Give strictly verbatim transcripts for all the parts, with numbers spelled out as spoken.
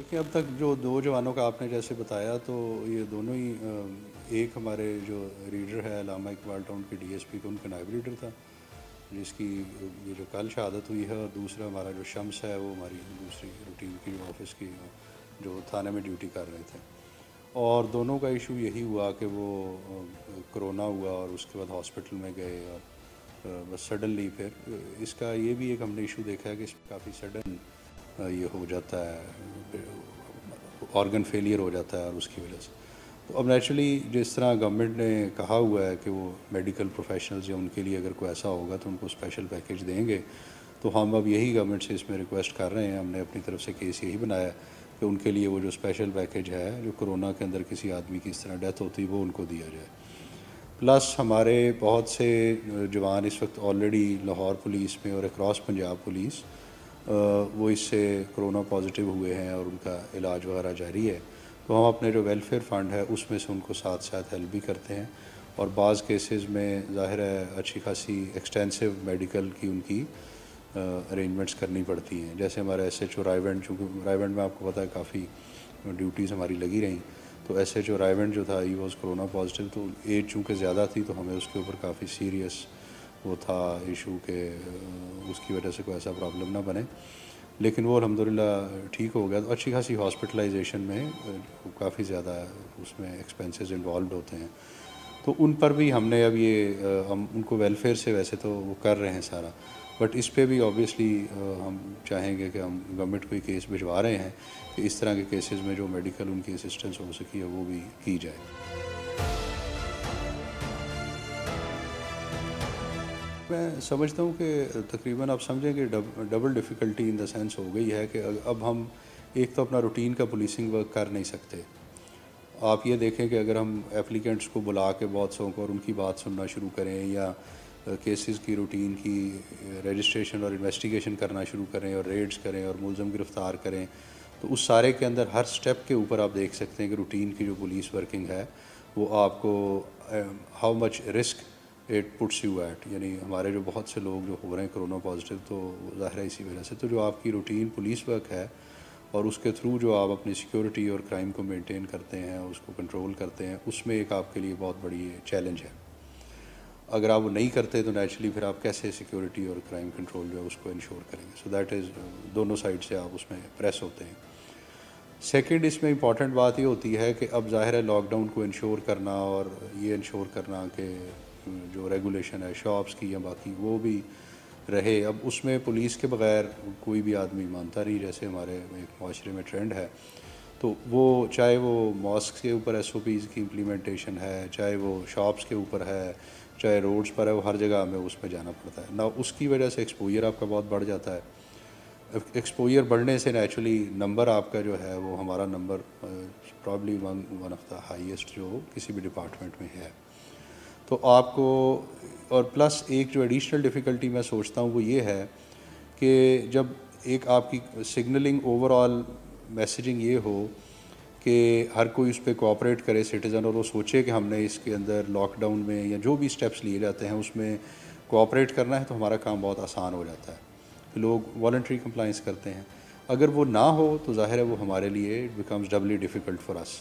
देखिए, अब तक जो दो जवानों का आपने जैसे बताया, तो ये दोनों ही अ, एक हमारे जो रीडर है अल्लामा इकबाल टाउन के डीएसपी का, उनका नायब रीडर था, जिसकी ये जो कल शहादत हुई है। और दूसरा हमारा जो शम्स है, वो हमारी दूसरी रूटीन की जो ऑफिस की जो थाने में ड्यूटी कर रहे थे। और दोनों का इशू यही हुआ कि वो अ, कोरोना हुआ और उसके बाद हॉस्पिटल में गए। और अ, बस सडनली फिर इसका ये भी एक हमने इशू देखा है कि इसमें काफ़ी सडन ये हो जाता है, ऑर्गन फेलियर हो जाता है और उसकी वजह से। तो अब नेचुरली जिस तरह गवर्नमेंट ने कहा हुआ है कि वो मेडिकल प्रोफेशनल्स या उनके लिए अगर कोई ऐसा होगा तो उनको स्पेशल पैकेज देंगे, तो हम अब यही गवर्नमेंट से इसमें रिक्वेस्ट कर रहे हैं। हमने अपनी तरफ से केस यही बनाया कि उनके लिए वो जो स्पेशल पैकेज है, जो कोरोना के अंदर किसी आदमी की इस तरह डेथ होती है, वो उनको दिया जाए। प्लस हमारे बहुत से जवान इस वक्त ऑलरेडी लाहौर पुलिस में और अक्रॉस पंजाब पुलिस वो इससे कोरोना पॉजिटिव हुए हैं और उनका इलाज वगैरह जारी है। तो हम अपने जो वेलफेयर फ़ंड है उसमें से उनको साथ साथ हेल्प भी करते हैं। और बाज़ केसेस में ज़ाहिर है अच्छी खासी एक्सटेंसिव मेडिकल की उनकी अरेंजमेंट्स करनी पड़ती हैं। जैसे हमारा एस एच ओ रायवेंड, चूँकि रायवेंड में आपको पता है काफ़ी ड्यूटीज़ हमारी लगी रहीं, तो एस एच ओ रायवेंड जो था, ही वॉज कोरोना पॉजिटिव। तो एज चूँकि ज़्यादा थी, तो हमें उसके ऊपर काफ़ी सीरियस वो था इशू के उसकी वजह से कोई ऐसा प्रॉब्लम ना बने। लेकिन वो अल्हम्दुलिल्लाह ठीक हो गया। तो अच्छी खासी हॉस्पिटलाइजेशन में काफ़ी ज़्यादा उसमें एक्सपेंसेस इन्वॉल्व होते हैं। तो उन पर भी हमने अब ये हम उनको वेलफेयर से वैसे तो वो कर रहे हैं सारा, बट इस पे भी ऑब्वियसली हम चाहेंगे कि हम गवर्नमेंट को केस भिजवा रहे हैं कि इस तरह के केसेस में जो मेडिकल उनकी असिस्टेंस हो सकी है वो भी की जाए। मैं समझता हूँ कि तकरीबन आप समझें कि dub, double difficulty in the sense हो गई है कि अब हम एक तो अपना रूटीन का पुलिसिंग वर्क कर नहीं सकते। आप ये देखें कि अगर हम एप्लीकेंट्स को बुला के बहुत सौ को और उनकी बात सुनना शुरू करें, या केसेस की रूटीन की रजिस्ट्रेशन और इन्वेस्टिगेशन करना शुरू करें और रेड्स करें और मुलज़म गिरफ़्तार करें, तो उस सारे के अंदर हर स्टेप के ऊपर आप देख सकते हैं कि रूटीन की जो पुलिस वर्किंग है वो आपको how much risk it puts you at. यानी हमारे जो बहुत से लोग जो हो रहे हैं कोरोना पॉजिटिव, तो ज़ाहिर है इसी वजह से। तो जो आपकी रूटीन पुलिस वर्क है और उसके थ्रू जो आप अपनी सिक्योरिटी और क्राइम को मेंटेन करते हैं, उसको कंट्रोल करते हैं, उसमें एक आपके लिए बहुत बड़ी चैलेंज है। अगर आप वो नहीं करते तो नेचुरली फिर आप कैसे सिक्योरिटी और क्राइम कंट्रोल जो है उसको इंश्योर करेंगे। सो दैट इज़ दोनों साइड से आप उसमें प्रेस होते हैं। सेकंड इसमें इंपॉर्टेंट बात ये होती है कि अब ज़ाहिर है लॉकडाउन को इंश्योर करना और ये इंश्योर करना कि जो रेगुलेशन है शॉप्स की या बाकी वो भी रहे। अब उसमें पुलिस के बग़ैर कोई भी आदमी मानता नहीं, जैसे हमारे एक माशरे में ट्रेंड है। तो वो चाहे वो मॉस्क के ऊपर एस ओ पीज़ की इम्प्लीमेंटेशन है, चाहे वो शॉप्स के ऊपर है, चाहे रोड्स पर है, वो हर जगह हमें उसमें जाना पड़ता है ना। उसकी वजह से एक्सपोजर आपका बहुत बढ़ जाता है। एक्सपोजर बढ़ने से नेचुरली नंबर आपका जो है वो हमारा number probably one one of the highest जो किसी भी डिपार्टमेंट में है। तो आपको और प्लस एक जो एडिशनल डिफ़िकल्टी मैं सोचता हूँ वो ये है कि जब एक आपकी सिग्नलिंग ओवरऑल मैसेजिंग ये हो कि हर कोई उस पर कोऑपरेट करे सिटीज़न, और वो सोचे कि हमने इसके अंदर लॉकडाउन में या जो भी स्टेप्स लिए जाते हैं उसमें कोऑपरेट करना है, तो हमारा काम बहुत आसान हो जाता है। लोग वॉलंटरी कंप्लाइंस करते हैं। अगर वो ना हो तो ज़ाहिर है वो हमारे लिए it becomes doubly difficult for us.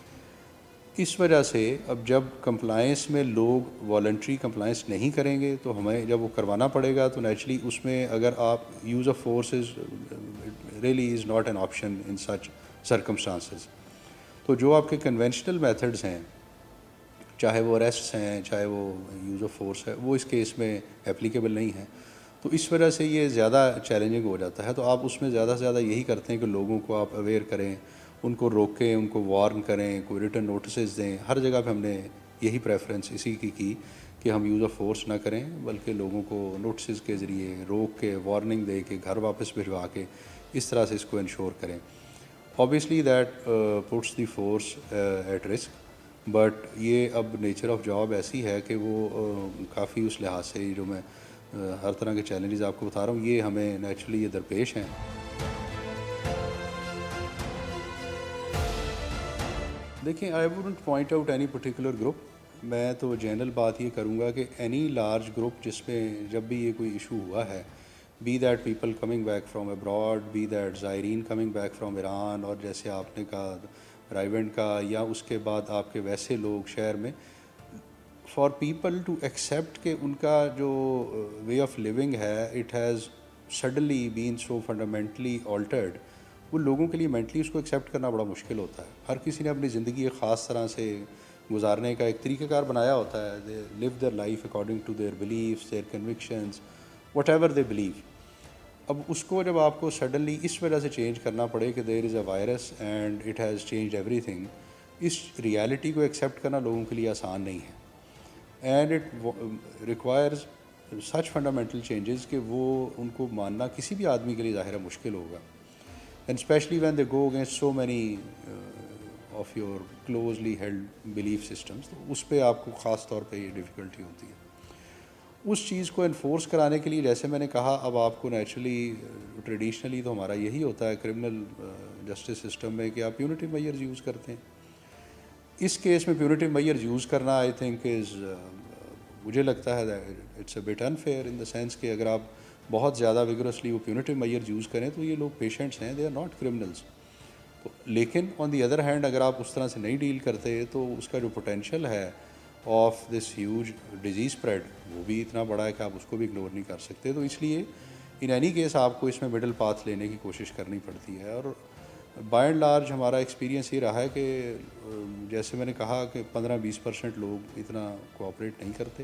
इस वजह से अब जब कंप्लाइंस में लोग वॉलंटरी कंप्लाइंस नहीं करेंगे तो हमें जब वो करवाना पड़ेगा, तो नेचुरली उसमें अगर आप use of force is really is not an option in such circumstances. तो जो आपके कन्वेंशनल मेथड्स हैं, चाहे वो अरेस्ट्स हैं, चाहे वो यूज़ ऑफ फोर्स है, वो इस केस में एप्लीकेबल नहीं है। तो इस वजह से ये ज़्यादा चैलेंजिंग हो जाता है। तो आप उसमें ज़्यादा से ज़्यादा यही करते हैं कि लोगों को आप अवेयर करें, उनको रोकें, उनको वार्न करें, कोई रिटर्न नोटिस दें। हर जगह पे हमने यही प्रेफरेंस इसी की की कि हम यूज़ ऑफ फोर्स ना करें, बल्कि लोगों को नोटिस के ज़रिए रोक के, वार्निंग दे के, घर वापस भिजवा के इस तरह से इसको इंश्योर करें। Obviously that puts the force at risk, but ये अब नेचर ऑफ जॉब ऐसी है कि वो uh, काफ़ी उस लिहाज से जो मैं uh, हर तरह के चैलेंजेस आपको बता रहा हूँ, ये हमें नेचुरली ये दरपेश हैं। देखिए, I wouldn't point out any particular group. मैं तो जनरल बात ये करूँगा कि एनी लार्ज ग्रुप जिसमें जब भी ये कोई इशू हुआ है, be that people coming back from abroad, be that زائرین کمنگ بیک فرام ایران، اور جیسے آپ نے کہا رائیونڈ کا، یا اس کے بعد آپ کے ویسے لوگ شہر میں، فار پیپل ٹو ایکسیپٹ کہ ان کا جو وے آف لیونگ ہے it has suddenly been so fundamentally altered, وہ لوگوں کے لیے مینٹلی اس کو ایکسیپٹ کرنا بڑا مشکل ہوتا ہے. ہر کسی نے اپنی زندگی ایک خاص طرح سے گزارنے کا ایک طریقہ کار بنایا ہوتا ہے. They live their life according to their beliefs, their convictions, whatever they believe. اب اس کو جب آپ کو سڈنلی اس وجہ سے چینج کرنا پڑے کہ there is a virus and it has changed everything, اس ریالٹی کو ایکسیپٹ کرنا لوگوں کے لیے آسان نہیں ہے. And it requires such fundamental changes کہ وہ ان کو ماننا کسی بھی آدمی کے لیے ظاہر مشکل ہوگا. And especially when they go against so many of your closely held belief systems, تو اس پہ آپ کو خاص طور پہ یہ ڈیفیکلٹی ہوتی ہے. اس چیز کو انفورس کرانے کے لیے جیسے میں نے کہا، اب آپ کو نیچرلی ٹریڈیشنلی تو ہمارا یہی ہوتا ہے کرمنل جسٹس سسٹم میں کہ آپ پیونیٹیو میئرز یوز کرتے ہیں. اس کیس میں پیونیٹیو میئرز یوز کرنا آئی تھنک از، مجھے لگتا ہے it's a bit unfair in the sense کہ اگر آپ بہت زیادہ وگرسلی وہ پیونیٹیو میئرز یوز کریں تو یہ لوگ پیشنٹس ہیں، دے آر ناٹ کرمنلز. لیکن آن دی ادر ہینڈ اگر آپ اس طرح سے نہیں ڈیل کرتے تو اس کا جو پوٹینشیل ہے of this huge disease spread وہ بھی اتنا بڑا ہے کہ آپ اس کو بھی اگنور نہیں کر سکتے. تو اس لیے ان اینی کیس آپ کو اس میں مڈل پاتھ لینے کی کوشش کرنی پڑتی ہے. اور بائی اینڈ لارج ہمارا ایکسپیرینس یہ رہا ہے کہ جیسے میں نے کہا کہ پندرہ بیس پرسینٹ لوگ اتنا کوآپریٹ نہیں کرتے،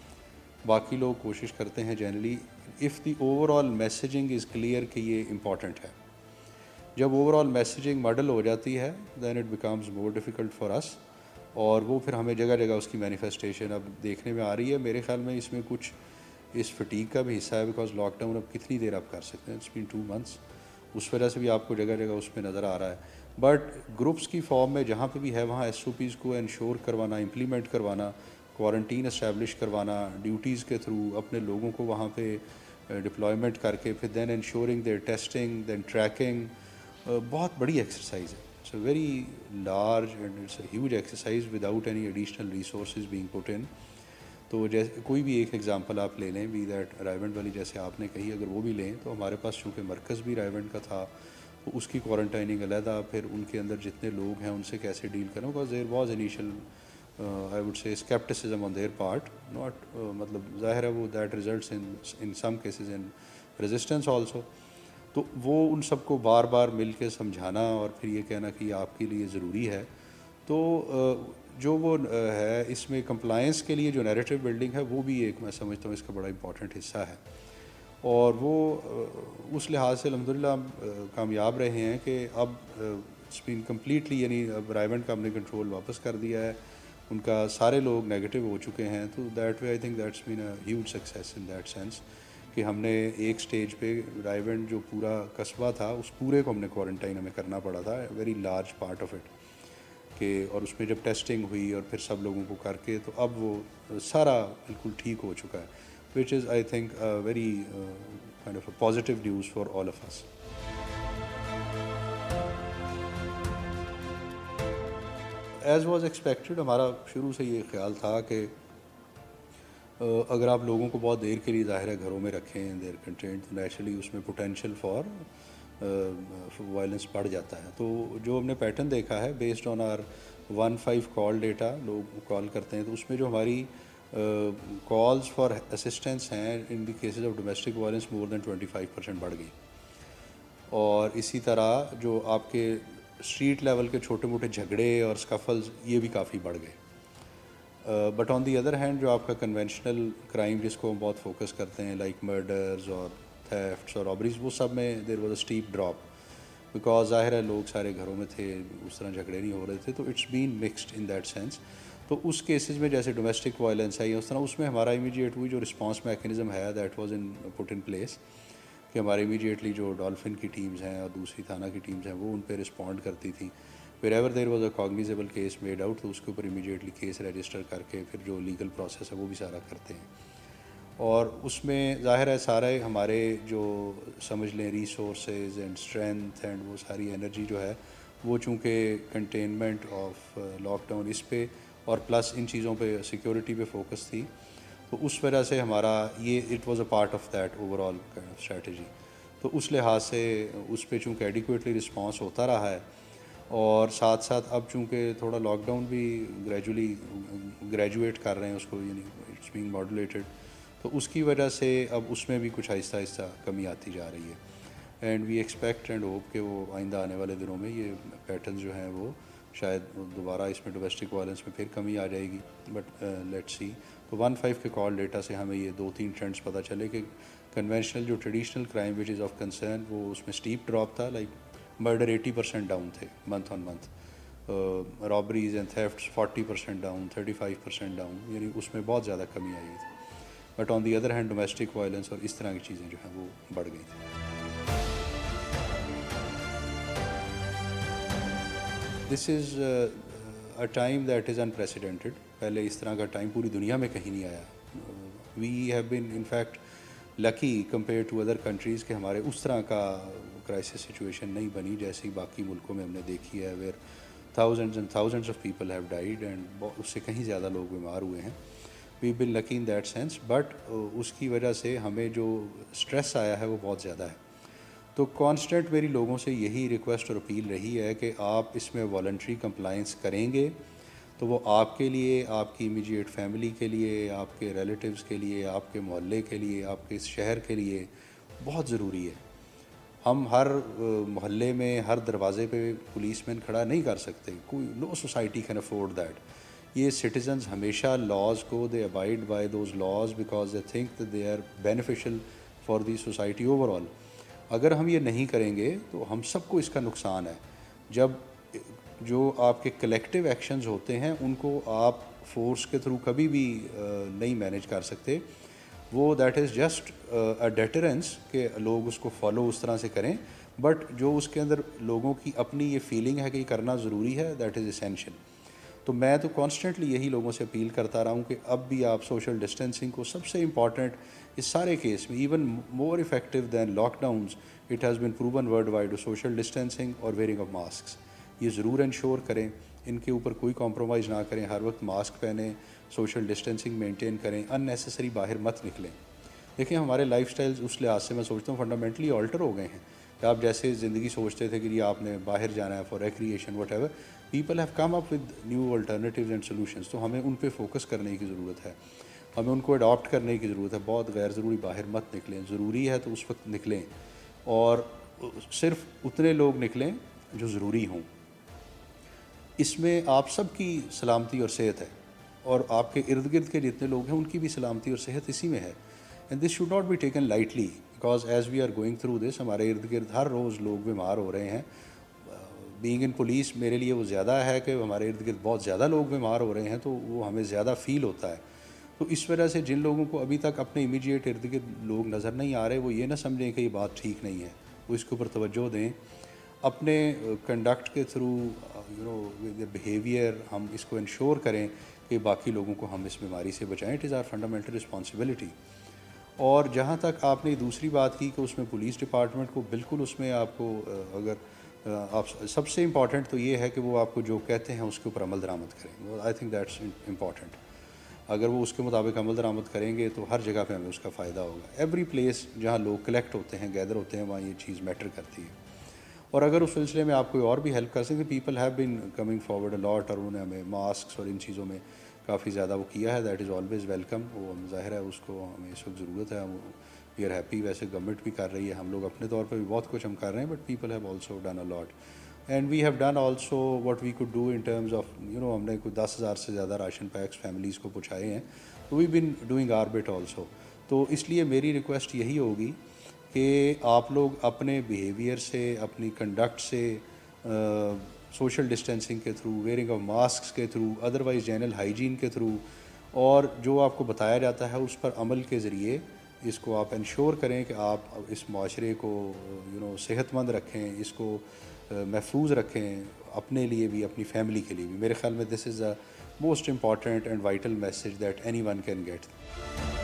باقی لوگ کوشش کرتے ہیں generally. If the overall messaging is clear کہ یہ امپورٹنٹ ہے. جب اوور آل میسیجنگ ماڈل ہو جاتی ہے then it becomes more difficult for us, اور وہ پھر ہمیں جگہ جگہ اس کی مینیفیسٹیشن اب دیکھنے میں آ رہی ہے. میرے خیال میں اس میں کچھ اس فٹیگ کا بھی حصہ ہے، بیکاز لاک ڈاؤن اب کتنی دیر آپ کر سکتے ہیں، اٹس بین ٹو منتھس، اس وجہ سے بھی آپ کو جگہ جگہ اس میں نظر آ رہا ہے. بٹ گروپس کی فارم میں جہاں پہ بھی ہے وہاں ایس او پیز کو انشور کروانا، امپلیمنٹ کروانا، کوارنٹین اسٹیبلش کروانا، ڈیوٹیز کے تھرو اپنے لوگوں کو وہاں پہ ڈپلائمنٹ کر کے پھر then ensuring their testing then tracking, بہت بڑی ایکسرسائز ہے. It's a very large and it's a huge exercise without any additional resources being put in. تو جیسے کوئی بھی ایک ایگزامپل آپ لے لیں، بی دیٹ رائیونڈ والی جیسے آپ نے کہی، اگر وہ بھی لیں تو ہمارے پاس چونکہ مرکز بھی رائیونڈ کا تھا تو اس کی کوارنٹائننگ علیحدہ، پھر ان کے اندر جتنے لوگ ہیں ان سے کیسے ڈیل کریں، because there was initial I would say scepticism on their part, not مطلب ظاہر ہے وہ that results in in some cases in resistance also. تو وہ ان سب کو بار بار مل کے سمجھانا اور پھر یہ کہنا کہ یہ آپ کے لیے ضروری ہے. تو جو وہ ہے اس میں کمپلائنس کے لیے جو نیریٹو بلڈنگ ہے وہ بھی ایک میں سمجھتا ہوں اس کا بڑا امپورٹنٹ حصہ ہے. اور وہ اس لحاظ سے الحمدللہ کامیاب رہے ہیں کہ اب اٹس بین کمپلیٹلی، یعنی اب رائیونڈ کا ہم نے کنٹرول واپس کر دیا ہے، ان کا سارے لوگ نیگیٹو ہو چکے ہیں. تو that way I think that's been a huge success in that sense کہ ہم نے ایک سٹیج پہ رائیونڈ جو پورا قصبہ تھا اس پورے کو ہم نے کوارنٹائن ہمیں کرنا پڑا تھا، very large part of it کہ، اور اس میں جب ٹیسٹنگ ہوئی اور پھر سب لوگوں کو کر کے تو اب وہ سارا بالکل ٹھیک ہو چکا ہے، which is I think very kind of a positive news for all of us. As was expected ہمارا شروع سے یہ خیال تھا کہ اگر آپ لوگوں کو بہت دیر کے لیے ظاہر ہے گھروں میں رکھیں دیر کنٹینٹ، تو نیچرلی اس میں پوٹینشیل فار وائلنس بڑھ جاتا ہے. تو جو ہم نے پیٹرن دیکھا ہے based on our one five call data, لوگ کال کرتے ہیں تو اس میں جو ہماری کالز فار اسسٹنس ہیں in the cases of domestic violence more than twenty five percent بڑھ گئی. اور اسی طرح جو آپ کے اسٹریٹ لیول کے چھوٹے موٹے جھگڑے اور اسکفلز یہ بھی کافی بڑھ گئے. But on the other hand جو آپ کا کنونشنل کرائم جس کو ہم بہت فوکس کرتے ہیں لائک مرڈرز اور تھیفٹس اور رابریز، وہ سب میں there was a steep drop, because ظاہر ہے لوگ سارے گھروں میں تھے، اس طرح جھگڑے نہیں ہو رہے تھے. تو it's been mixed in that sense. تو اس کیسز میں جیسے ڈومیسٹک وائلنس ہے یا اس طرح، اس میں ہمارا امیڈیٹ ہوئی جو رسپانس میکینزم ہے that was in put in place کہ ہمارے امیڈیٹلی جو ڈالفن کی ٹیمز ہیں اور دوسری تھانہ کی ٹیمز ہیں وہ ان پہ رسپونڈ کرتی تھیں. Wherever there was a cognizable case made out تو اس کے اوپر امیڈیٹلی کیس رجسٹر کر کے پھر جو لیگل پروسیس ہے وہ بھی سارا کرتے ہیں. اور اس میں ظاہر ہے سارے ہمارے جو سمجھ لیں ریسورسز اینڈ اسٹرینتھ اینڈ وہ ساری انرجی جو ہے وہ چونکہ کنٹینمنٹ آف لاک ڈاؤن اس پہ اور پلس ان چیزوں پہ سیکیورٹی پہ فوکس تھی. تو اس وجہ سے ہمارا یہ it was a part of that overall strategy. تو اس لحاظ سے اس پہ چونکہ ایڈیکویٹلی رسپانس ہوتا رہا ہے، اور ساتھ ساتھ اب چونکہ تھوڑا لاک ڈاؤن بھی گریجولی گریجویٹ کر رہے ہیں اس کو، یعنی اٹس بینگ ماڈولیٹڈ، تو اس کی وجہ سے اب اس میں بھی کچھ آہستہ آہستہ کمی آتی جا رہی ہے. And we expect and hope کہ وہ آئندہ آنے والے دنوں میں یہ پیٹرن جو ہیں وہ شاید دوبارہ اس میں ڈومیسٹک وائلنس میں پھر کمی آ جائے گی. But let's see. تو ون فائیو کے کال ڈیٹا سے ہمیں یہ دو تین ٹرینڈس پتہ چلے کہ کنونشنل جو traditional crime which is of concern وہ اس میں اسٹیپ ڈراپ تھا، like murder eighty percent down تھے month on month, robberies and thefts forty percent down, thirty five percent down, یعنی اس میں بہت زیادہ کمی آئی تھی. But on the other hand domestic violence اور اس طرح کی چیزیں جو ہیں وہ بڑھ گئی تھیں. This is a time that is unprecedented. پہلے اس طرح کا ٹائم پوری دنیا میں کہیں نہیں آیا. We have been in fact lucky compared to other countries کہ ہمارے اس طرح کا کرائسس سچویشن نہیں بنی جیسی باقی ملکوں میں ہم نے دیکھی ہے، where thousands and thousands of people have died and اس سے کہیں زیادہ لوگ بیمار ہوئے ہیں. We been lucky in that sense. But اس کی وجہ سے ہمیں جو اسٹریس آیا ہے وہ بہت زیادہ ہے. تو کانسٹنٹ میری لوگوں سے یہی ریکویسٹ اور اپیل رہی ہے کہ آپ اس میں والنٹری کمپلائنس کریں گے تو وہ آپ کے لیے، آپ کی امیجیٹ فیملی کے لیے، آپ کے ریلیٹیوز کے لیے، آپ کے محلے کے لیے، آپ کے اس شہر کے لیے بہت ضروری ہے. ہم ہر محلے میں ہر دروازے پہ پولیس مین کھڑا نہیں کر سکتے. کوئی no society can afford that. یہ سٹیزنز ہمیشہ لاز کو they abide by those laws because they think they are beneficial for the society overall. اگر ہم یہ نہیں کریں گے تو ہم سب کو اس کا نقصان ہے. جب جو آپ کے کلیکٹیو ایکشنز ہوتے ہیں ان کو آپ فورس کے تھرو کبھی بھی نہیں مینیج کر سکتے. وہ that is just a deterrence کہ لوگ اس کو فالو اس طرح سے کریں، بٹ جو اس کے اندر لوگوں کی اپنی یہ فیلنگ ہے کہ یہ کرنا ضروری ہے، دیٹ از اسینشیل. تو میں تو کانسٹنٹلی یہی لوگوں سے اپیل کرتا رہا ہوں کہ اب بھی آپ سوشل ڈسٹینسنگ کو سب سے امپورٹنٹ اس سارے کیس میں، even more effective than lockdowns, it has been proven worldwide, social distancing اور ویئرنگ آف ماسکس یہ ضرور انشور کریں. ان کے اوپر کوئی کمپرومائز نہ کریں. ہر وقت ماسک پہنیں، سوشل ڈسٹینسنگ مینٹین کریں، ان نیسیسری باہر مت نکلیں. دیکھیں ہمارے لائف سٹائلز اس لحاظ سے میں سوچتا ہوں فنڈامنٹلی آلٹر ہو گئے ہیں کہ آپ جیسے زندگی سوچتے تھے کہ یہ آپ نے باہر جانا ہے for recreation whatever, people have come up with new alternatives and solutions. تو ہمیں ان پہ فوکس کرنے کی ضرورت ہے، ہمیں ان کو اڈاپٹ کرنے کی ضرورت ہے. بہت غیر ضروری باہر مت نکلیں. ضروری ہے تو اس وقت نکلیں، اور صرف اتنے لوگ نکلیں جو ضروری ہوں. اس میں آپ سب کی سلامتی اور صحت ہے، اور آپ کے ارد گرد کے جتنے لوگ ہیں ان کی بھی سلامتی اور صحت اسی میں ہے. And this should not be taken lightly because as we are going through this ہمارے ارد گرد ہر روز لوگ بیمار ہو رہے ہیں. بینگ ان پولیس میرے لیے وہ زیادہ ہے کہ ہمارے ارد گرد بہت زیادہ لوگ بیمار ہو رہے ہیں، تو وہ ہمیں زیادہ فیل ہوتا ہے. تو اس وجہ سے جن لوگوں کو ابھی تک اپنے امیجیٹ ارد گرد لوگ نظر نہیں آ رہے وہ یہ نہ سمجھیں کہ یہ بات ٹھیک نہیں ہے، وہ اس کے اوپر توجہ دیں. اپنے کنڈکٹ کے تھرو یو نو بیہیویئر ہم اس کو انشور کریں کہ باقی لوگوں کو ہم اس بیماری سے بچائیں. It is our fundamental responsibility. اور جہاں تک آپ نے دوسری بات کی کہ اس میں پولیس ڈپارٹمنٹ کو بالکل اس میں آپ کو اگر آپ سب سے امپورٹنٹ تو یہ ہے کہ وہ آپ کو جو کہتے ہیں اس کے اوپر عمل درآمد کریں. I think that's important. اگر وہ اس کے مطابق عمل درآمد کریں گے تو ہر جگہ پہ ہمیں اس کا فائدہ ہوگا. ایوری پلیس جہاں لوگ کلیکٹ ہوتے ہیں، گیدر ہوتے ہیں، وہاں یہ چیز میٹر کرتی ہے. اور اگر اس سلسلے میں آپ کوئی اور بھی ہیلپ کر سکیں، people have been coming forward a lot, اور انہوں نے ہمیں ماسکس اور ان چیزوں میں کافی زیادہ وہ کیا ہے. That is always welcome. وہ ظاہر ہے اس کو ہمیں اس وقت ضرورت ہے. We are happy. ویسے گورنمنٹ بھی کر رہی ہے، ہم لوگ اپنے طور پہ بھی بہت کچھ ہم کر رہے ہیں، but people have also done a lot. And we have done also what we could do in terms of you know ہم نے کوئی دس ہزار سے زیادہ راشن پیکس فیملیز کو پہنچائے ہیں. We been doing our bit also. تو اس لیے میری ریکویسٹ یہی ہوگی کہ آپ لوگ اپنے بیہیویئر سے، اپنی کنڈکٹ سے، سوشل ڈسٹینسنگ کے تھرو، ویئرنگ آف ماسکس کے تھرو، ادروائز جنرل ہائیجین کے تھرو، اور جو آپ کو بتایا جاتا ہے اس پر عمل کے ذریعے اس کو آپ انشور کریں کہ آپ اس معاشرے کو یو نو صحت مند رکھیں، اس کو محفوظ رکھیں، اپنے لیے بھی، اپنی فیملی کے لیے بھی. میرے خیال میں this is a most important and vital message that anyone can get.